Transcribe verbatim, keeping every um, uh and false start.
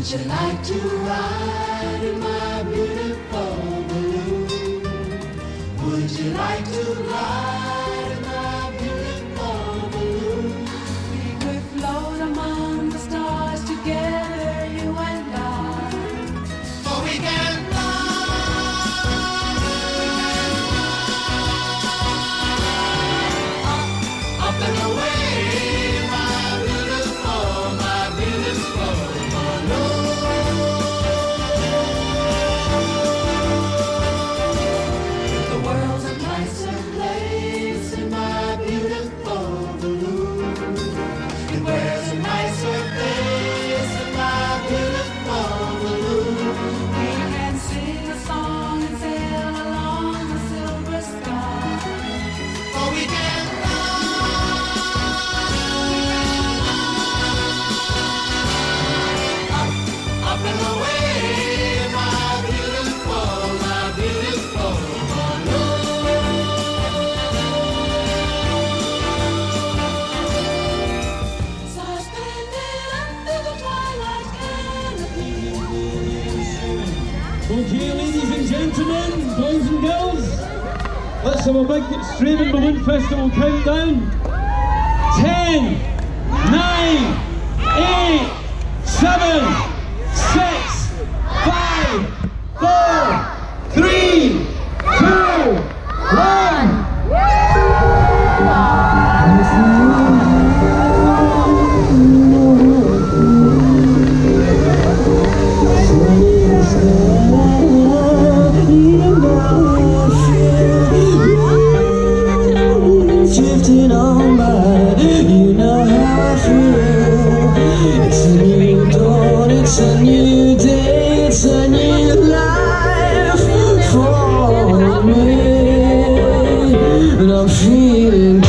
Would you like to ride in my beautiful balloon? Would you like to ride in my beautiful balloon? We could float among the stars together, you and I. For we can fly up, up and away. Okay, ladies and gentlemen, boys and girls, let's have a big Straven Balloon Festival countdown. Ten, nine, eight, seven, six, five, four, three, two, one. Drifting on by, you know how I feel. It's a new dawn, it's a new day, it's a new life for me. And I'm feeling